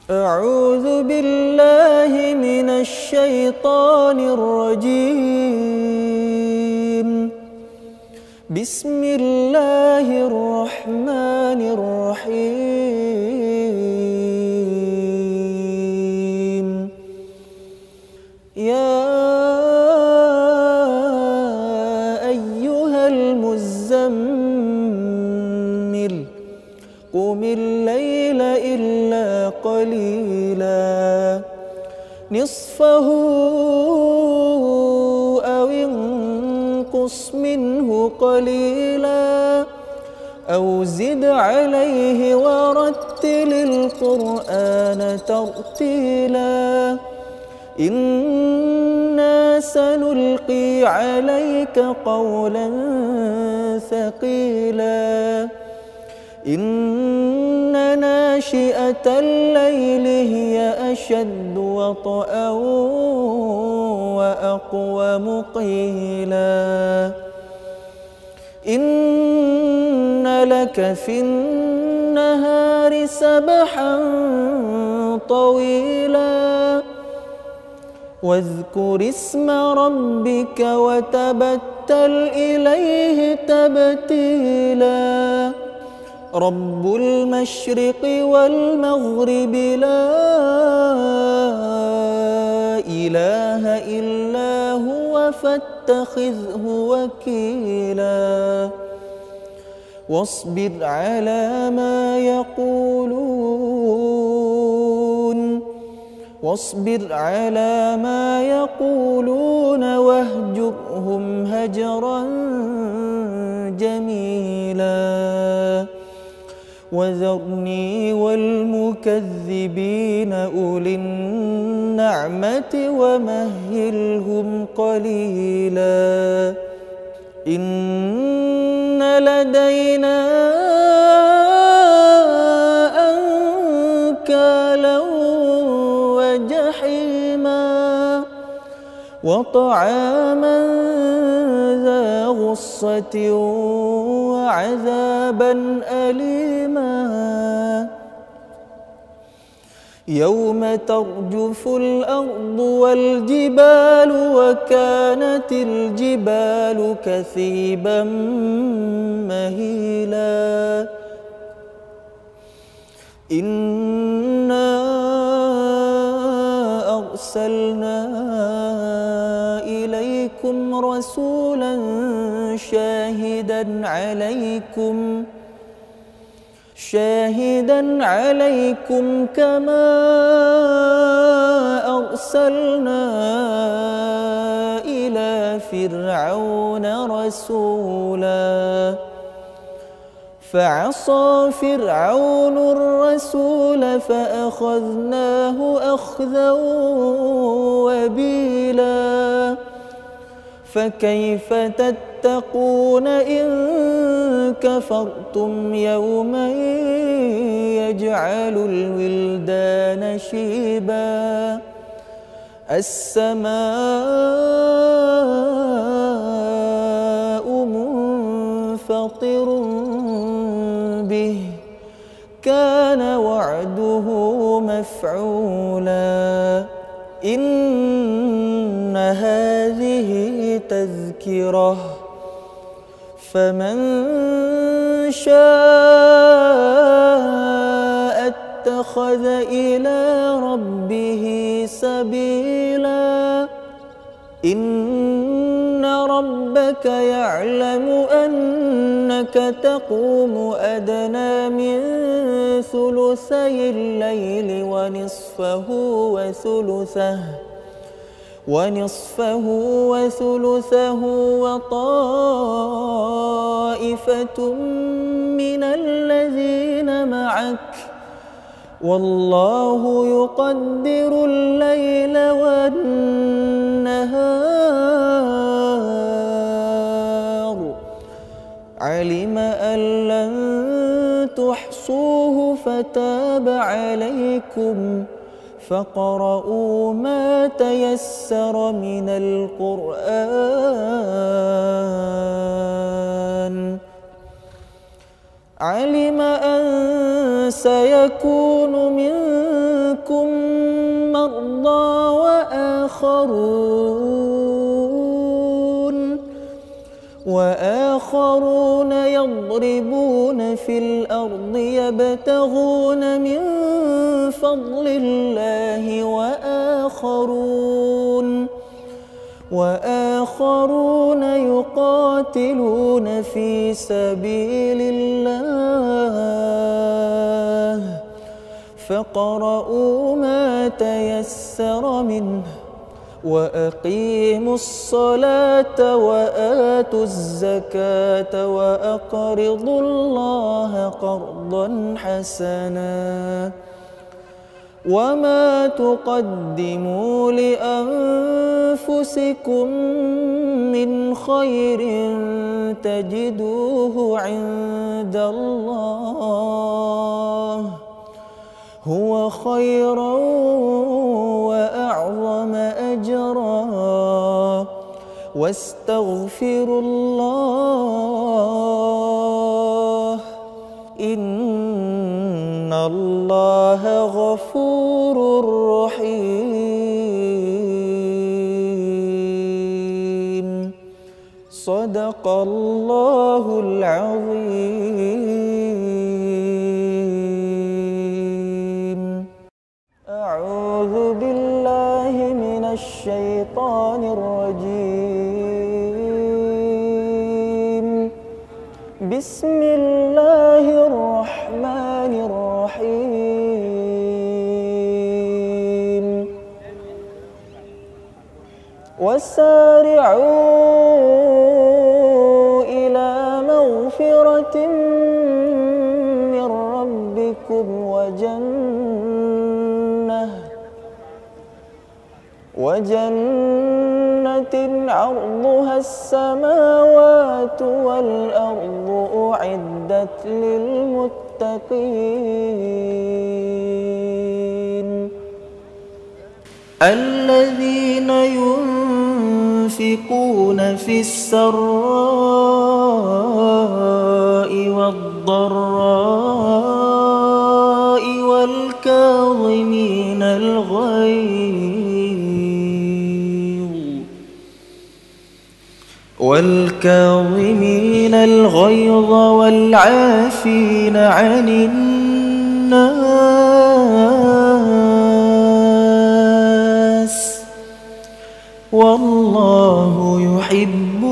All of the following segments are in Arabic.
أعوذ بالله من الشيطان الرجيم. بسم الله الرحمن الرحيم. يا أيها المزمل قم الليل إلا قليلا نصفه أو انقص منه قليلا أو زد عليه ورتل القرآن ترتيلا إنا سنلقي عليك قولا ثقيلا إن ناشئة الليل هي أشد وطئا وأقوم قيلا إن لك في النهار سبحا طويلا واذكر اسم ربك وتبتل إليه تبتيلا رب المشرق والمغرب لا إله إلا هو فاتخذه وكيلا واصبر على ما يقولون واهجرهم هجرا جميلا وذرني والمكذبين أولي النعمة ومهلهم قليلا إن لدينا أنكالا وجحيما وطعاما ذا غصة وعذابا أليما يوم ترجف الأرض والجبال وكانت الجبال كثيبا مهيلا إنا أرسلنا إليكم رسولا شاهدا عليكم كما أرسلنا إلى فرعون رسولا فعصى فرعون الرسول فأخذناه أخذا وبيلا فكيف تتقون إن كفرتم يوما يجعل الولدان شيبا السماء منفطر به كان وعده مفعولا إن هذه تذكرة فمن شاء اتخذ إلى ربه سبيلا إن ربك يعلم أنك تقوم أدنى من ثلثي الليل ونصفه وثلثه وطائفة من الذين معك والله يقدر الليل والنهار علم أن لن تحصوه فتاب عليكم فاقرؤوا ما تيسر من القرآن علم أن سيكون منكم وآخرون يضربون في الأرض يبتغون من فضل الله وآخرون يقاتلون في سبيل الله فاقرؤوا ما تيسر منه وأقيموا الصلاة وآتوا الزكاة وأقرضوا الله قرضا حسنا وما تقدموا لأنفسكم من خير تجدوه عند الله هو خيرا وأعظم أجرا واستغفروا الله إن الله غفور رحيم صدق الله العظيم. أعوذ بالله من الشيطان الرجيم. بسم الله الرحمن الرحيم. وسارعوا إلى مغفرة من ربكم وجنة عرضها السماوات والأرض أعدت للمتقين الذين ينفقون في السراء والضراء والكاظمين الغيظ والعافين عن الناس والله يحب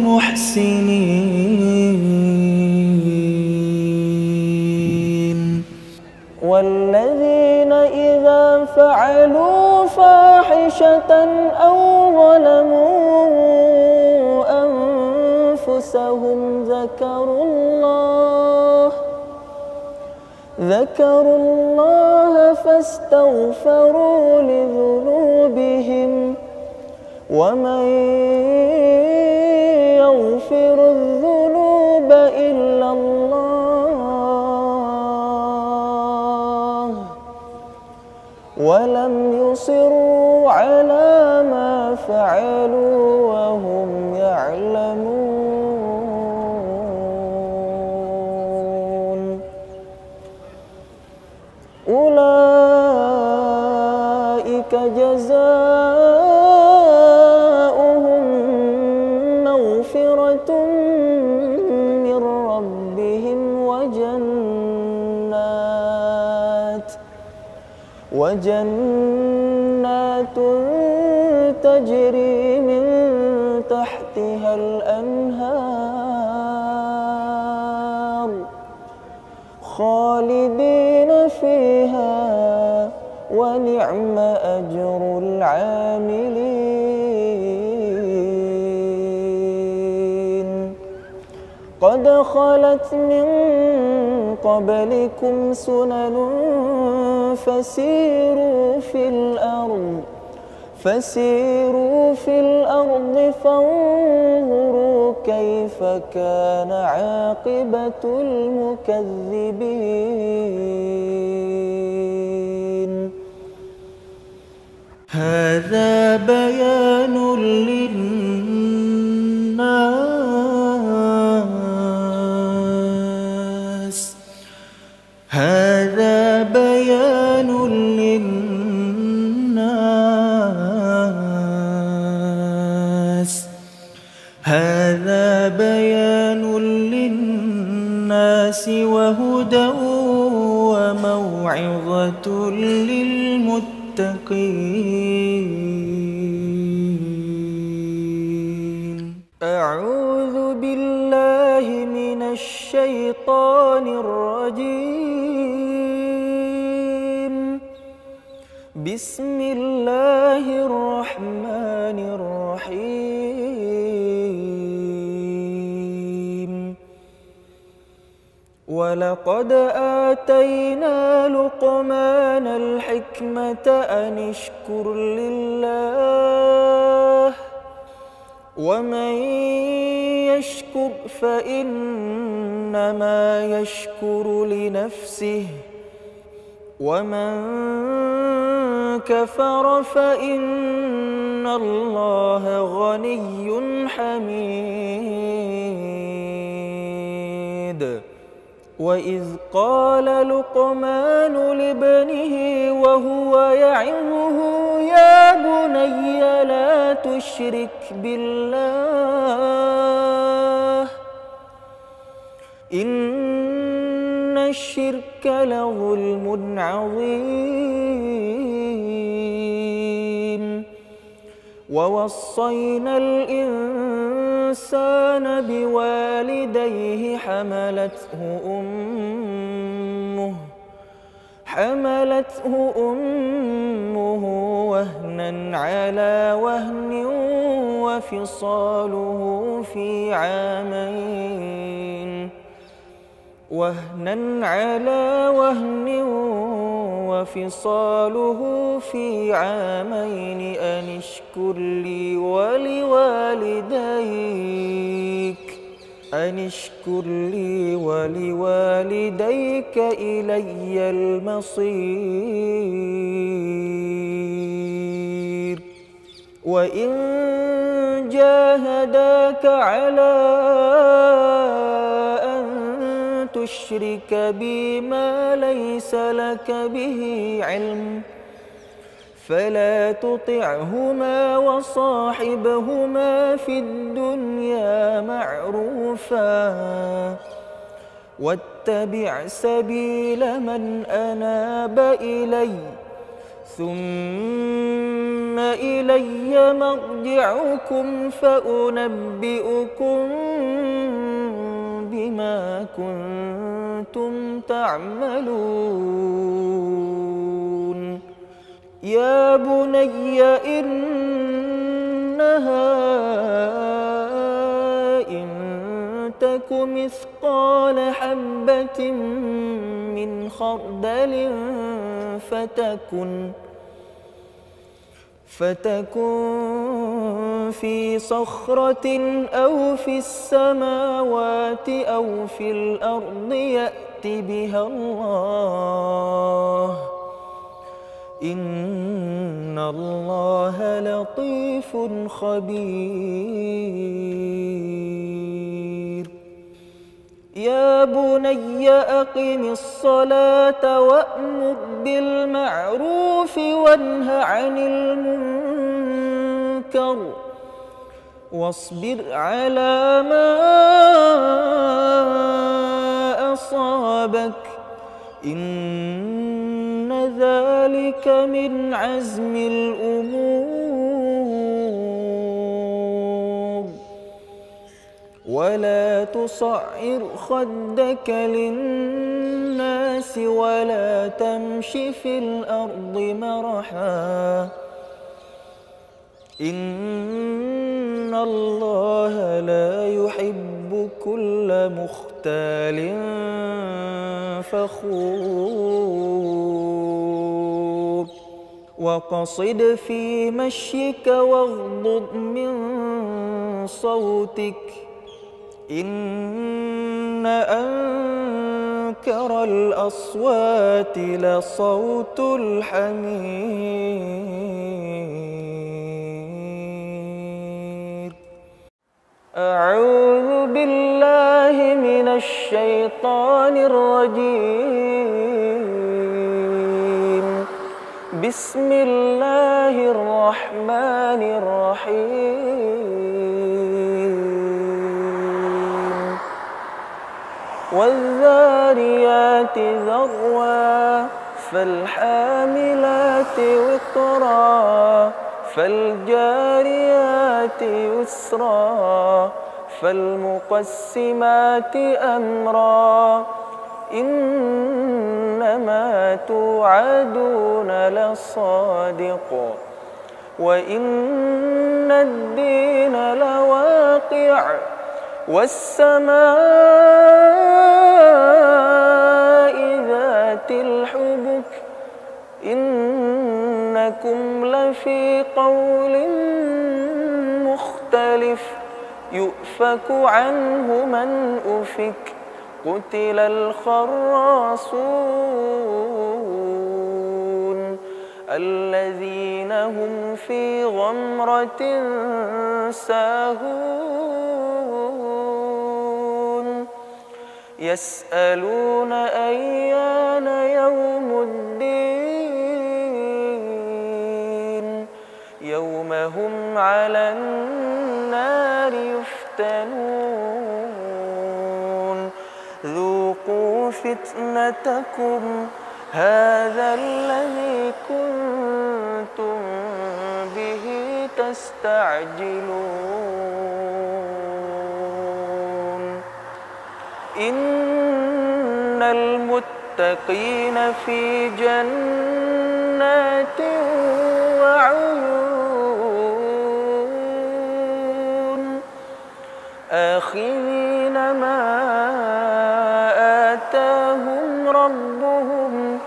المحسنين. والذين إذا فعلوا فاحشة أو ظلموا أنفسهم ذكروا الله فاستغفروا لذنوبهم ومن يغفر الذنوب إلا الله ولم يصروا على ما فعلوا وهم يعلمون. أولئك جزاؤهم مغفرة من ربهم وجنات تجري من تحتها الأنهار خالدين فيها ونعم أجر العاملين. قد خلت من قبلكم سنن فسيروا في الأرض فانظروا كيف كان عاقبة المكذبين. هذا بيان للناس هذا بيان للناس ورحمة للمتقين. أعوذ بالله من الشيطان الرجيم. بسم الله الرحمن الرحيم. ولقد آتينا لقمان الحكمة أن اشكر لله ومن يشكر فإنما يشكر لنفسه ومن كفر فإن الله غني حميد. وإذ قال لقمان لابنه وهو يعظه يا بني لا تشرك بالله إن الشرك لظلم عظيم. ووصينا الإنسان بوالديه حملته أمه وهنا على وهن وفصاله في عامين أن اشكر لي ولوالديك إلي المصير. وإن جاهداك على أن تشرك بي ما ليس لك به علم فلا تطعهما وصاحبهما في الدنيا معروفا واتبع سبيل من أناب إلي ثم إلي مرجعكم فأنبئكم بما كنتم تعملون. يا بني إنها إن تك مثقال حبة من خردل فتكن في صخرة أو في السماوات أو في الأرض يأت بها الله إن الله لطيف خبير. يا بني أقم الصلاة وأمر بالمعروف وانه عن المنكر واصبر على ما أصابك إن ذلك من عزم الأمور. ولا تصعر خدك للناس ولا تمش في الأرض مرحا إن الله لا يحب كل مختال فخور. وقصد في مشيك واغضض من صوتك إن أنكر الأصوات لصوت الحمير. أعوذ بالله من الشيطان الرجيم. بسم الله الرحمن الرحيم. والذاريات ذروا فالحاملات وقرا فالجاريات يسرا فالمقسمات أمرا إنما توعدون لصادق وإن الدين لواقع والسماء ذات الحبك إنكم لفي قول مختلف يؤفك عنه من أفك قتل الخراصون الذين هم في غمرة ساهون يسألون أيان يوم الدين يوم هم على النار يفتنون ذوقوا فتنتكم هذا الذي كنتم به تستعجلون إن المتقين في جنات وعيون آخذين ما آتاهم ربهم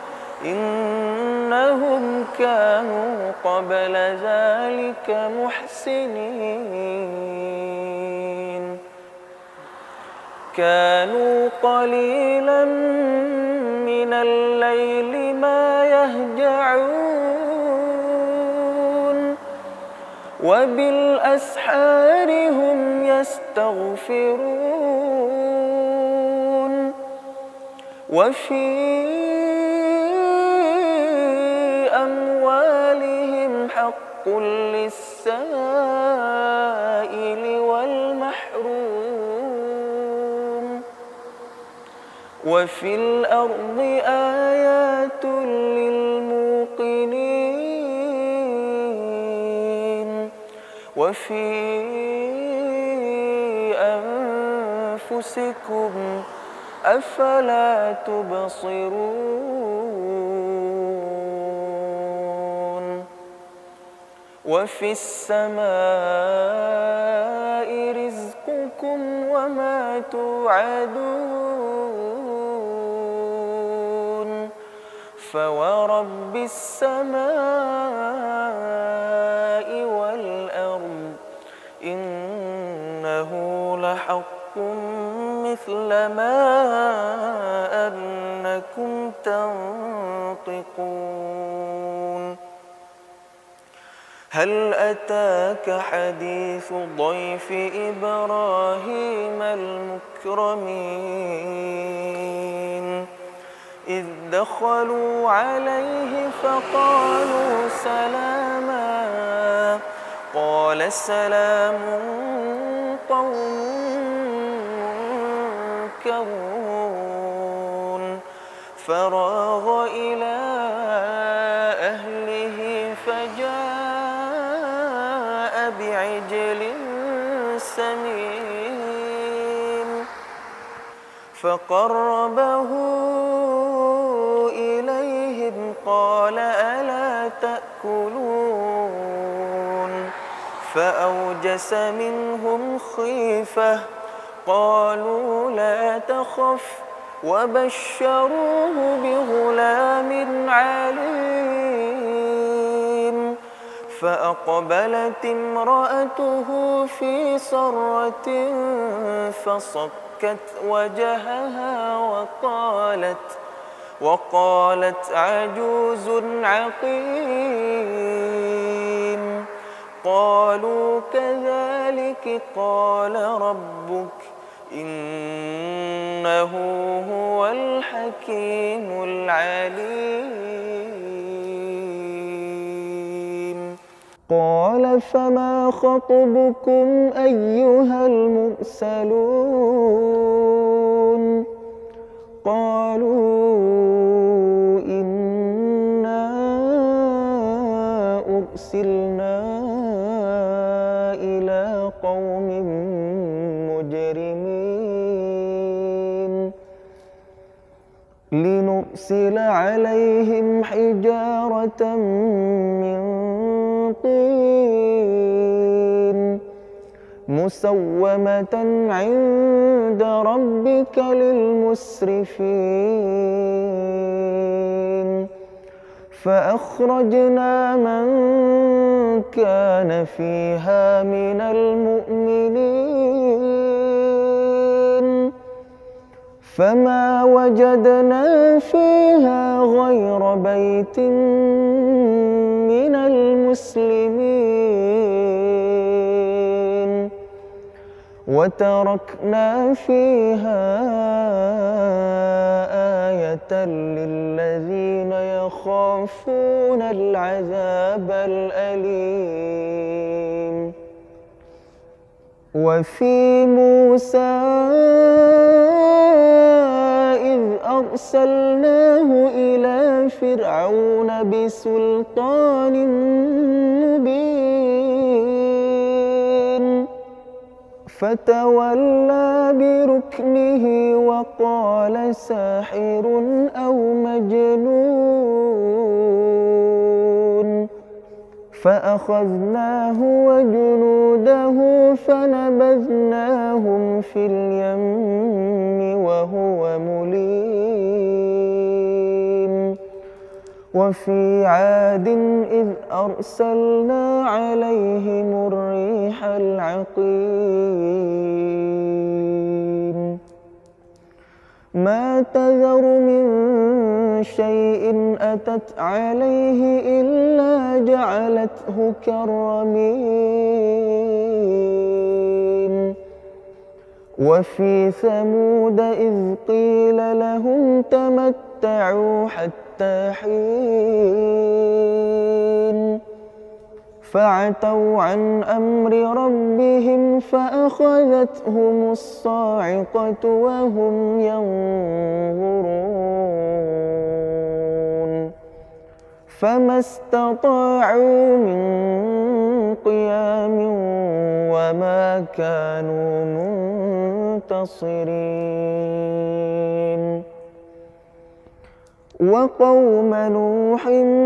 إنهم كانوا قبل ذلك محسنين كانوا قليلا من الليل ما يهجعون وبالأسحار هم يستغفرون وفي أموالهم حق للسائل والمحروم وفي الأرض آيات للموقنين وفي أنفسكم أفلا تبصرون وفي السماء رزقكم وما توعدون فورب السماء والأرض إنه لحق مثل ما أنكم تنطقون هل أتاك حديث ضيف إبراهيم المكرمين إذ دخلوا عليه فقالوا سلاما قال سلام قوم منكرون فراغ إلى أهله فجاء بعجل سمين فقربه إليهم قال ألا تأكلون فأوجس منهم خيفة قالوا لا تخف وبشروه بغلام عليم فأقبلت امرأته في صرة فصكت وجهها وقالت عجوز عقيم قالوا كذلك قال ربك إنه هو الحكيم العليم قال فما خطبكم أيها المرسلون قالوا إنا أرسلنا إلى قوم مجرمين لنرسل عليهم حجارة من طين مسومة عند ربك للمسرفين فأخرجنا من كان فيها من المؤمنين فما وجدنا فيها غير بيت من المسلمين وتركنا فيها آية للذين يخافون العذاب الأليم وفي موسى إذ أرسلناه إلى فرعون بسلطان مبين فتولى بركنه وقال ساحر أو مجنون فأخذناه وجنوده فنبذناهم في اليم وهو مليم وفي عاد إذ أرسلنا عليهم الريح العقيم ما تذر من شيء أتت عليه إلا جعلته كالرميم وفي ثمود إذ قيل لهم تمتعوا حتى حين فعتوا عن أمر ربهم فأخذتهم الصاعقة وهم ينظرون فما استطاعوا من قيام وما كانوا منتصرين وقوم نوح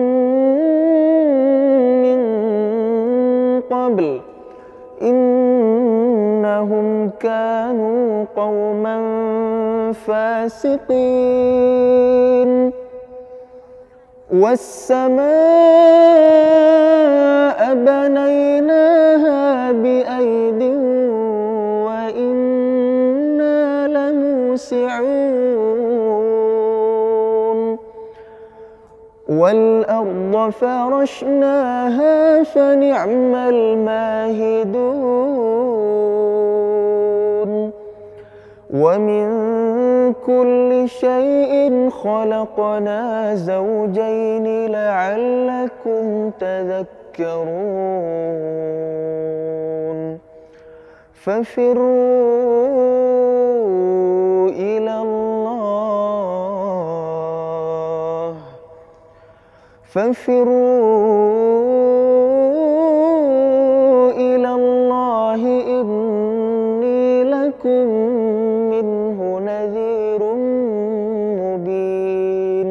من قبل إنهم كانوا قوما فاسقين والسماء بنيناها بأيد وإنا لموسعون والأرض فرشناها فنعم الماهدون ومن كل شيء خلقنا زوجين لعلكم تذكرون ففروا إلى الله إني لكم منه نذير مبين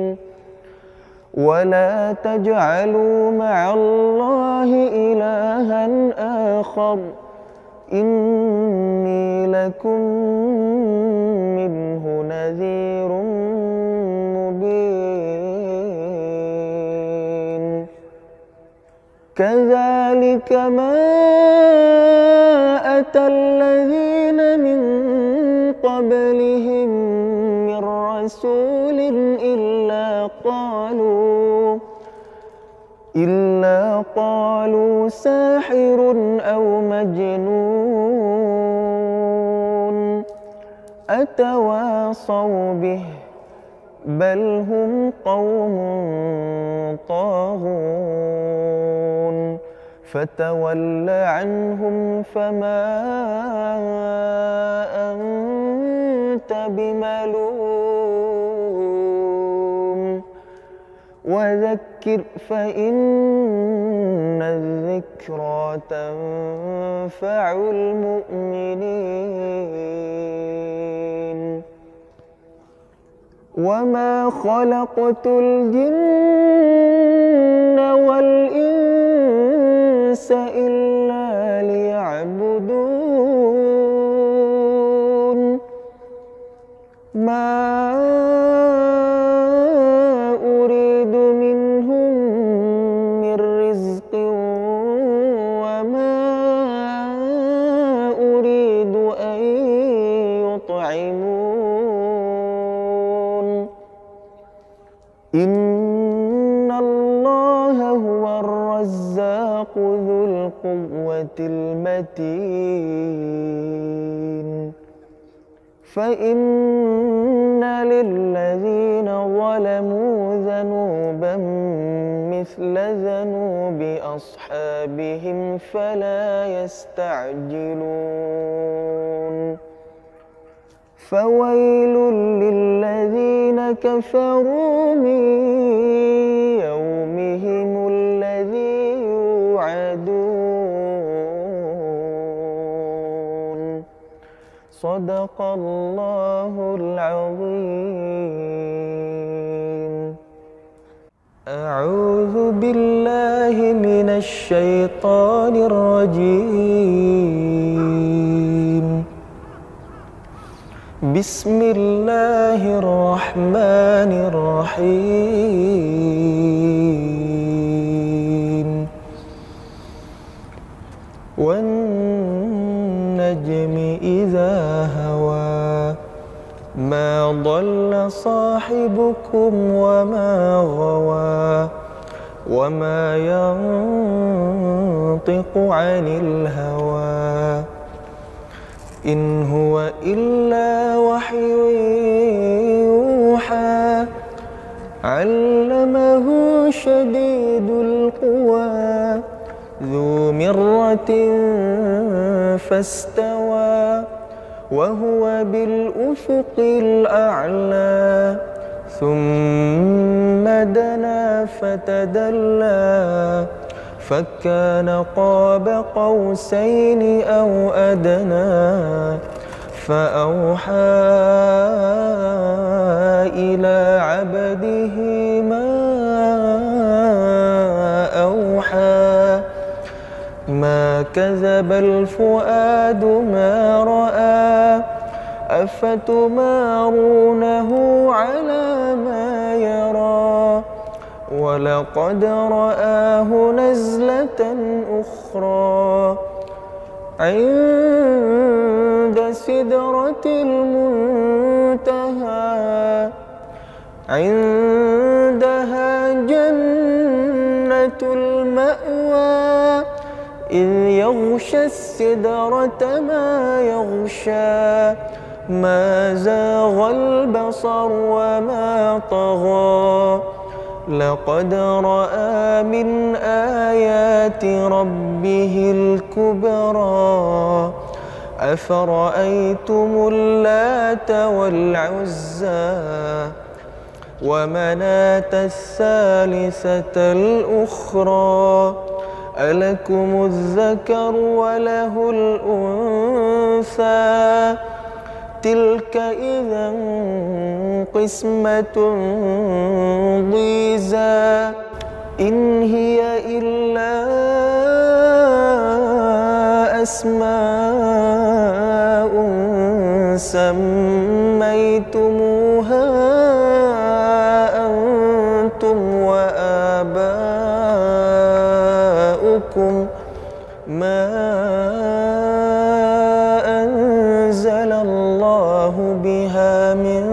ولا تجعلوا مع الله إلها آخر إني لكم منه نذير مبين كذلك ما أتى الذين من قبلهم من رسول إلا قالوا ساحر أو مجنون أتواصوا به بل هم قوم طاغون فتول عنهم فما أنت بملوم وذكر فذكر فإن الذكرى تنفع المؤمنين وما خلقت الجن والإنس إلا ليعبدون ما أريد منهم من رزق وما أريد أن يطعمون إن الله هو الرزاق ذو القوة المتين فإن للذين ظلموا ذنوبا مثل ذنوب أصحابهم فلا يستعجلون فويل للذين كفروا من يومهم الذي يوعدون صدق الله العظيم. أعوذ بالله من الشيطان الرجيم. بسم الله الرحمن الرحيم. والنجم إذا هوى ما ضل صاحبكم وما غوى وما ينطق عن الهوى إن هو إلا وحي يوحى علمه شديد القوى ذو مرة فاستوى وهو بالأفق الأعلى ثم دنا فتدلى فكان قاب قوسين أو أدنى فأوحى إلى عبده ما أوحى ما كذب الفؤاد ما رأى أفتمارونه على ما يرى ولقد رآه نزلة أخرى عند سدرة المنتهى عندها جنة المأوى إذ يغشى السدرة ما يغشى ما زاغ البصر وما طغى لقد رأى من آيات ربه الكبرى أفرأيتم اللات والعزى ومناة الثالثة الأخرى ألكم الذكر وله الأنثى تلك إذا قسمة ضيزى إن هي إلا أسماء سميتموها أنتم وآباؤكم ما أنزل الله بها من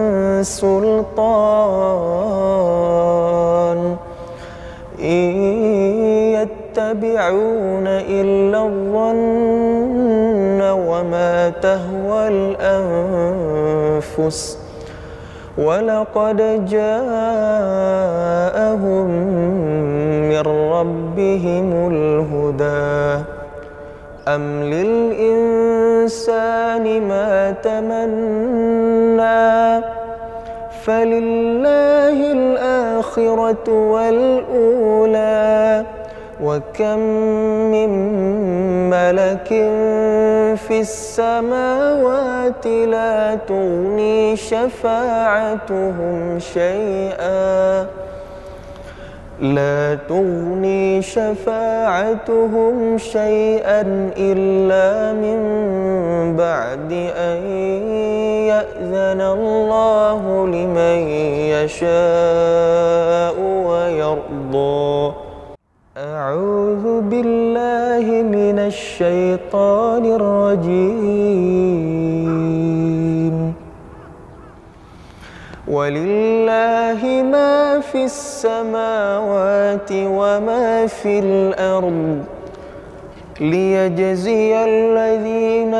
سلطان إن يتبعون إلا الظن وما تهوى الأنفس ولقد جاءهم من ربهم الهدى أم للإنسان ما تمنى فلله الآخرة والأولى وكم من ملك في السماوات لا تغني شفاعتهم شيئا إلا من بعد أن يأذن الله لمن يشاء ويرضى. أعوذ بالله من الشيطان الرجيم. ولله ما في السماوات وما في الأرض ليجزي الذين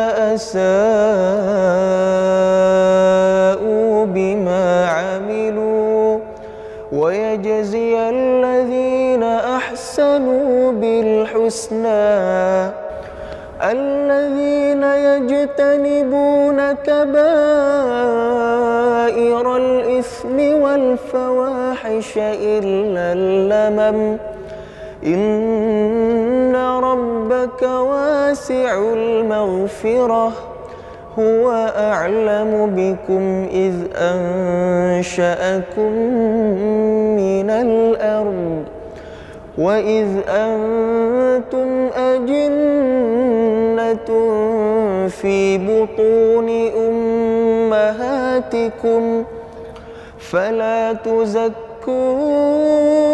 أساءوا بما عملوا ويجزي الذين أحسنوا بالحسنى الذين يجتنبون كبائر الإثم والفواحش إلا اللمم إن ربك واسع المغفرة هو أعلم بكم إذ أنشأكم من الأرض وإذ أنتم أجنة في بطون أمهاتكم فلا تزكوا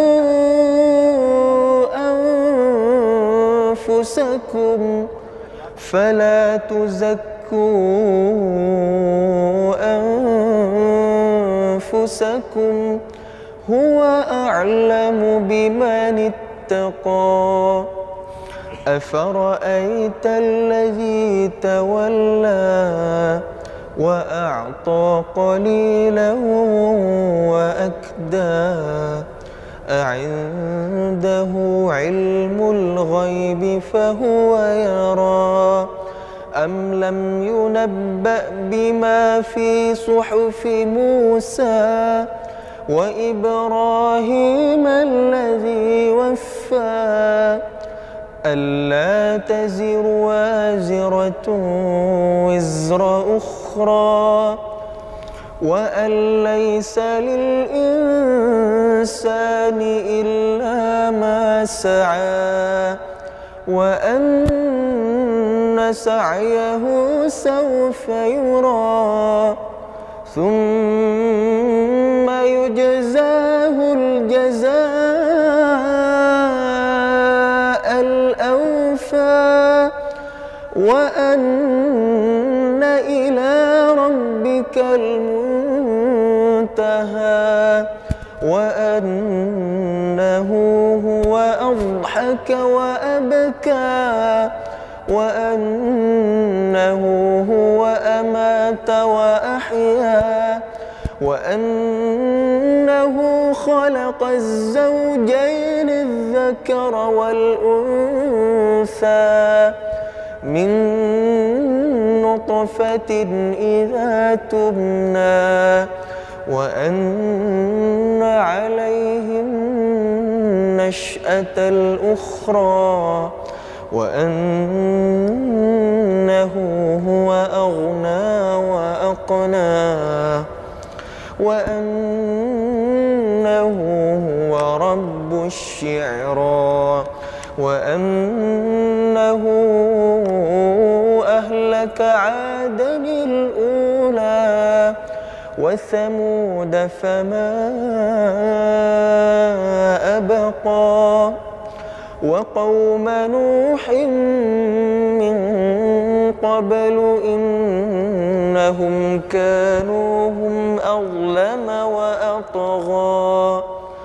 أنفسكم هو أعلم بمن اتقى. أفرأيت الذي تولى وأعطى قليلا وأكدى أعنده علم الغيب فهو يرى أم لم ينبأ بما في صحف موسى وإبراهيم الذي وفى ألا تزر وازرة وزر أخرى وأن ليس للإنسان إلا ما سعى وأن سعيه سوف يرى ثم يجزاه الجزاء الأوفى وأن إلى ربك المنتهى وأنه هو أضحك وأبكى وأنه هو أمات وأحيا وأنه خلق الزوجين الذكر والأنثى من نطفة إذا تمنى وأن عليه النشأة الأخرى وأنه هو أغنى وأقنى وأنه هو رب الشعرى وأنه أهلك عادا الأولى وثمود فما أبقى وقوم نوح من قبل إنهم كانوا هم أظلم وأطغى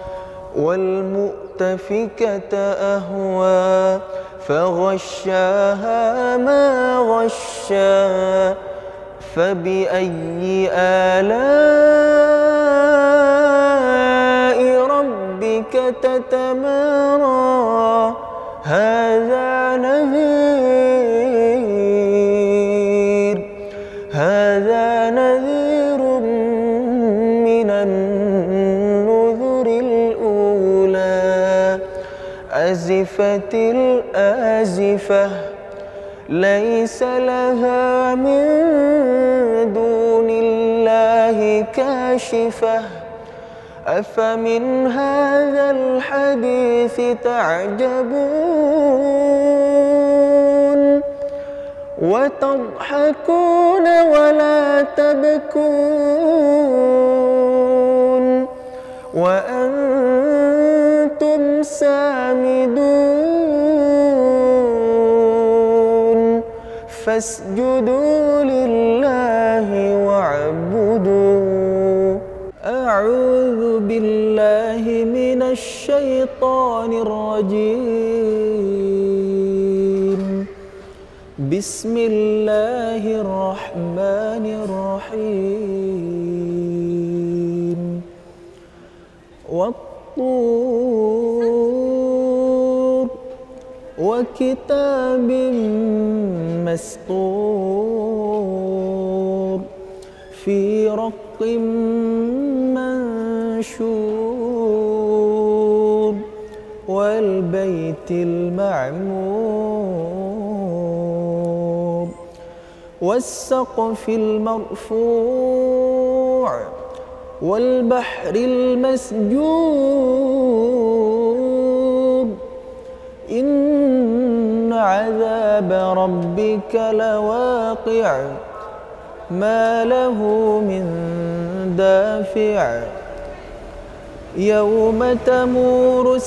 والمؤتفكة أهوى فغشاها ما غشا فبأي آلاء ربك تتمارى هذا نذير من أزفت الآزفة ليس لها من دون الله كاشفة أفمن هذا الحديث تعجبون وتضحكون ولا تبكون وأنتم سامدون فاسجدوا لله واعبدوا. أعوذ بالله من الشيطان الرجيم. بسم الله الرحمن الرحيم. والطور وكتاب مسطور في رق منشور والبيت المعمور والسقف المرفوع والبحر المسجور إن عذاب ربك لواقع ما له من دافع يوم تمور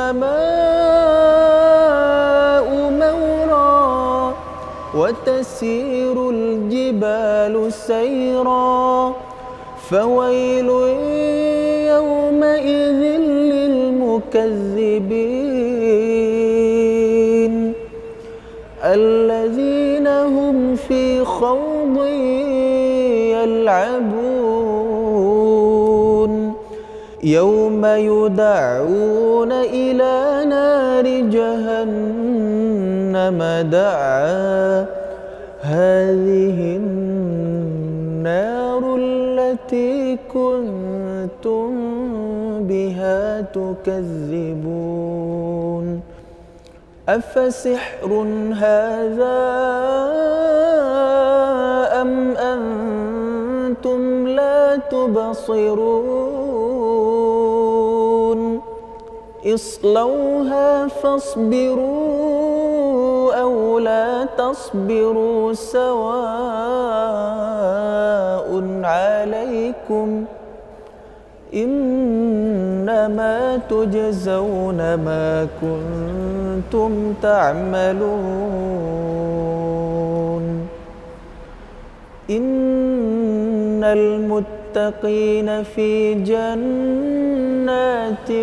السماء مورا وتسير الجبال سيرا فويل يومئذ للمكذبين الذين هم في خوض يلعبون يوم يدعون إلى نار جهنم دعا هذه النار التي كنتم بها تكذبون أفسحر هذا أم أنتم لا تبصرون اصلوها فاصبروا أو لا تصبروا سواء عليكم إنما تجزون ما كنتم تعملون إن المتقين في جنات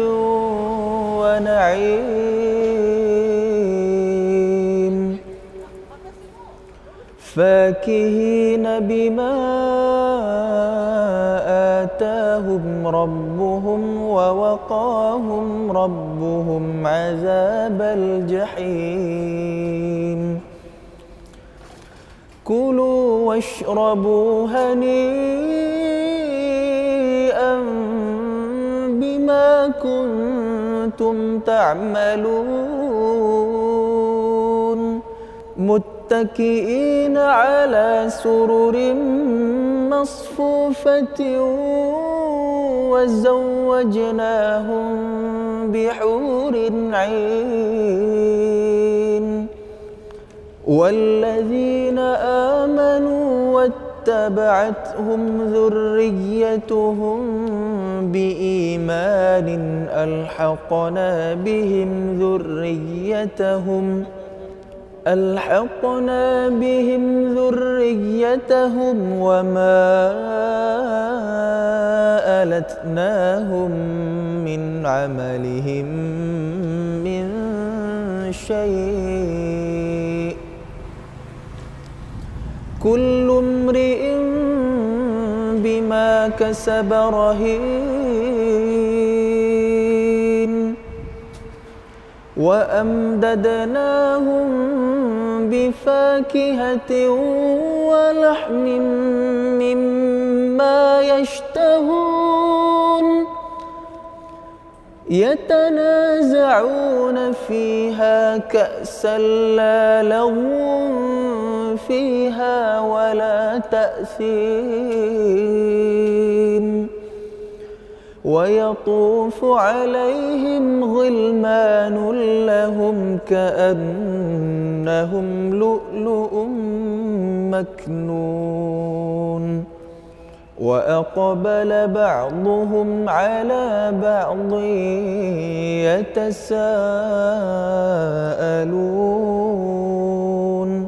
ونعيم فاكهين بما آتاهم ربهم ووقاهم ربهم عذاب الجحيم كلوا واشربوا هنيئا بما كنتم تعملون متكئين على سرر مصفوفة وزوجناهم بحور عين والذين آمنوا واتبعتهم ذريتهم بإيمان ألحقنا بهم ذريتهم وما ألتناهم من عملهم من شيء كل امرئ بما كسب رهين وأمددناهم بفاكهة ولحم مما يشتهون يتنازعون فيها كأسا لا لغو فيها ولا تأثيم ويطوف عليهم غلمان لهم كأنهم لؤلؤ مكنون وأقبل بعضهم على بعض يتساءلون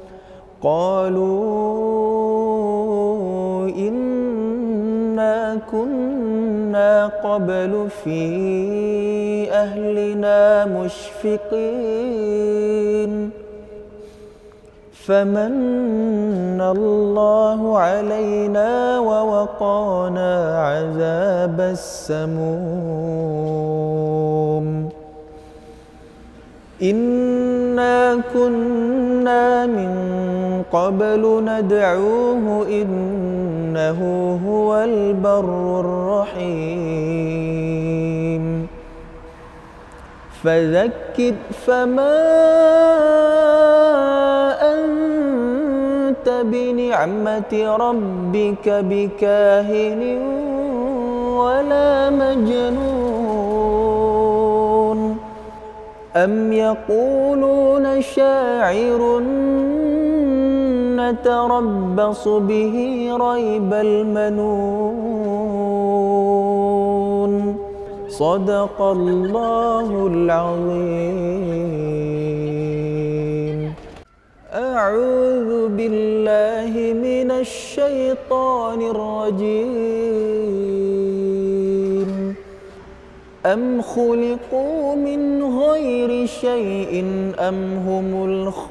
قالوا إنا كنا قبل في أهلنا مشفقين فمن الله علينا ووقانا عذاب السموم إنا كنا من قبل ندعوه إنه هو البر الرحيم فذكر فما أنت بنعمة ربك بكاهن ولا مجنون أم يقولون شاعر نتربص به ريب المنون صدق الله العظيم. أعوذ بالله من الشيطان الرجيم. أم خلقوا من غير شيء أم هم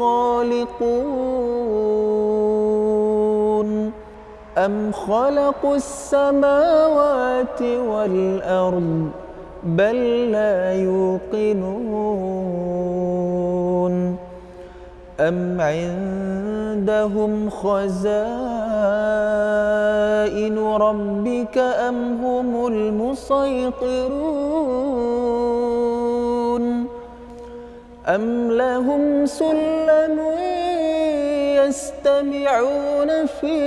الخالقون أم خلقوا السماوات والأرض بل لا يوقنون أم عندهم خزائن ربك أم هم المسيطرون أم لهم سلم يستمعون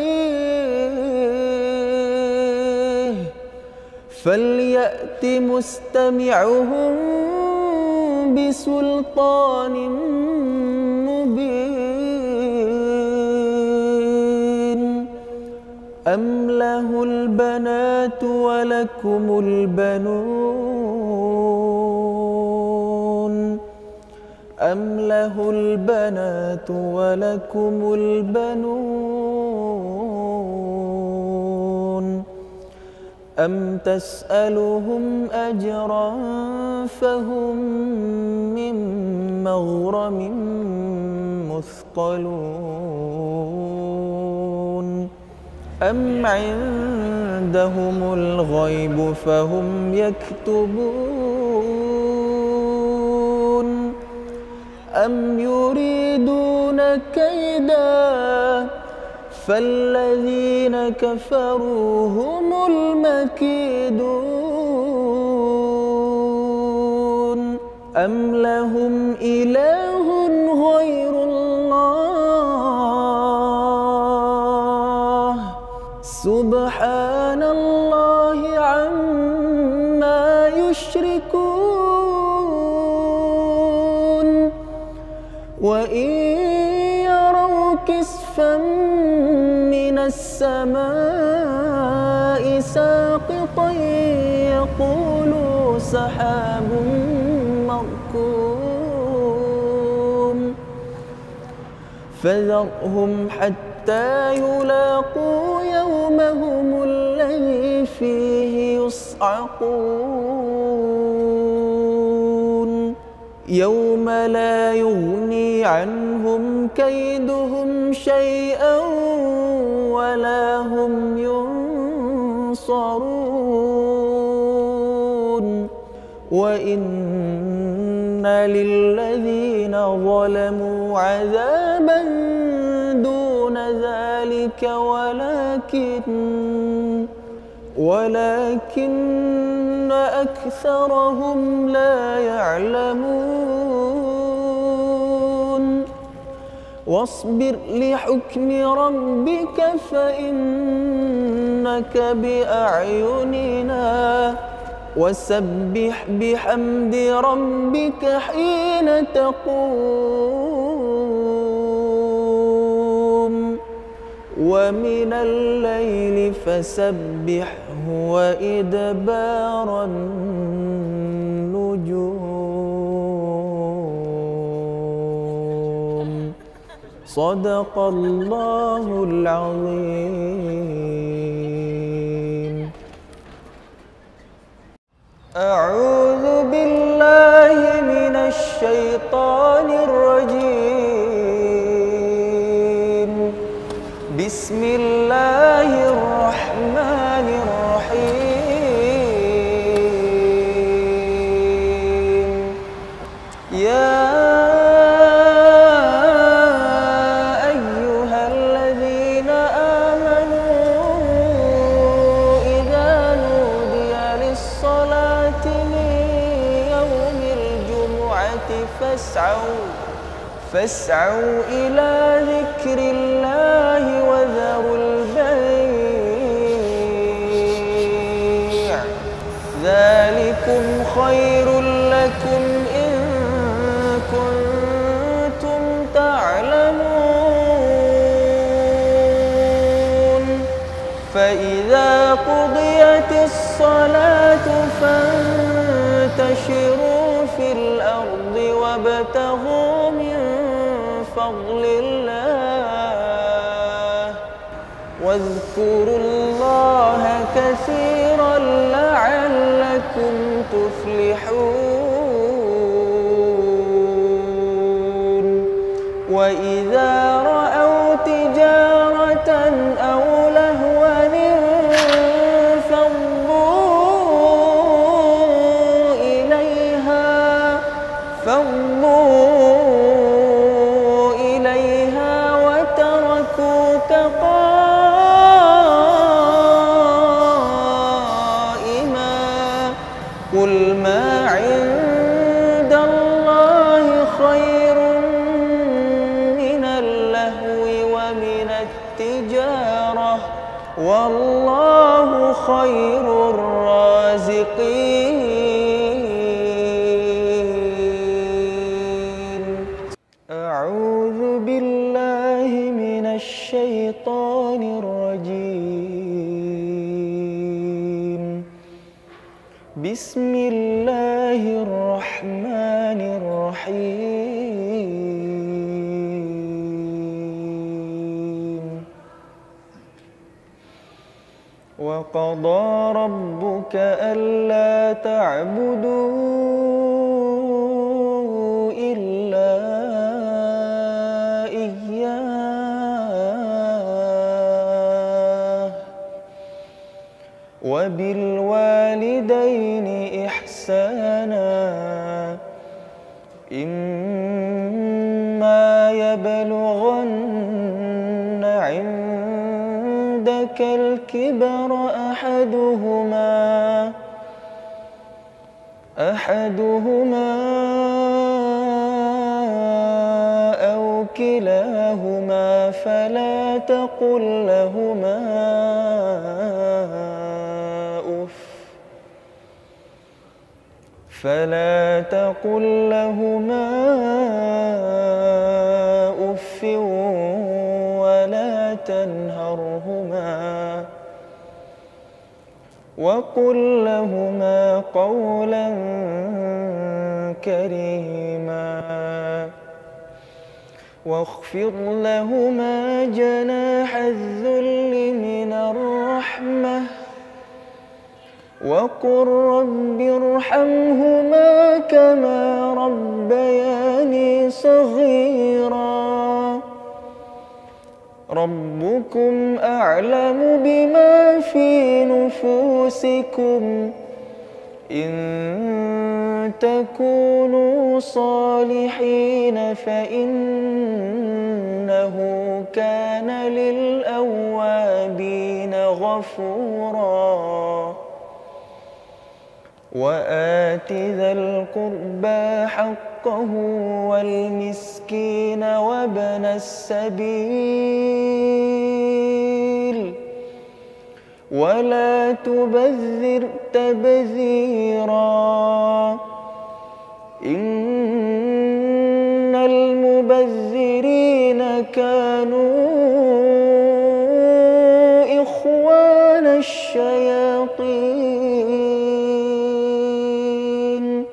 فيه فليأت مستمعهم بسلطان مبين أم له البنات ولكم البنون أم له البنات ولكم البنون أم تسألهم أجرا فهم من مغرم مثقلون أم عندهم الغيب فهم يكتبون أم يريدون كيدا فالذين كفروا هم المكيدون أم لهم إله غير الله سبحان الله عما يشركون وإن يروا كسفا من السماء ساقطا يقولوا سحاب مركوم فذرهم حتى يلاقوا يومهم الذي فيه يصعقون يوم لا يغني عنهم كيدهم شيئا ولا هم ينصرون وإن للذين ظلموا عذابا دون ذلك ولكن أكثرهم لا يعلمون واصبر لحكم ربك فإنك بأعيننا وسبح بحمد ربك حين تقوم ومن الليل فسبحه وإدبار النجوم صدق الله العظيم. أعوذ بالله من الشيطان الرجيم. بسم الله الرحمن الرحيم. يا أيها الذين آمنوا إذا نودي للصلاة من يوم الجمعة فاسعوا إلى ذكر الله وذروا البيع ذلكم خير لكم إن كنتم تعلمون. فإذا قضيت الصلاة فانتشروا في الأرض وابتغوا من فضل الله واذكروا الله كثيرا لعلكم تفلحون. وإذا رأوا تجارة أو لهوا فانظروا إليها وتركوك قائما قل ما عند الله خير من اللهو ومن التجارة والله خير الرازقين. أعوذ بالله من الشيطان الرجيم. بسم الله الرحمن الرحيم. وقضى ربك ألا تعبدوا إلا إياه وبالوالدين إحسانا إما يبلغن عندك الكبر أحدهما أو كلاهما فلا تقل لهما أف ولا تنهرهما وقل لهما قولا كريما واخفض لهما جناح الذل من الرحمة وقل رب ارحمهما كما ربياني صغيرا ربكم أعلم بما في نفوسكم إن تكونوا صالحين فإنه كان للأوابين غفورا وآت ذا القربى حقه والمسكين وابن السبيل ولا تبذر تبذيرا إن المبذرين كانوا إخوان الشياطين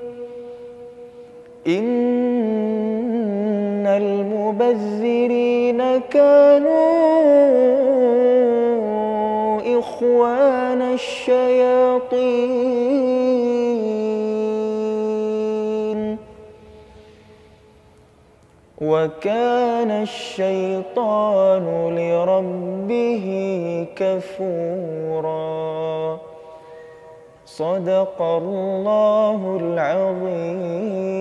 إن المبذرين كانوا إخوان الشياطين وكان الشيطان لربه كفورا. صدق الله العظيم.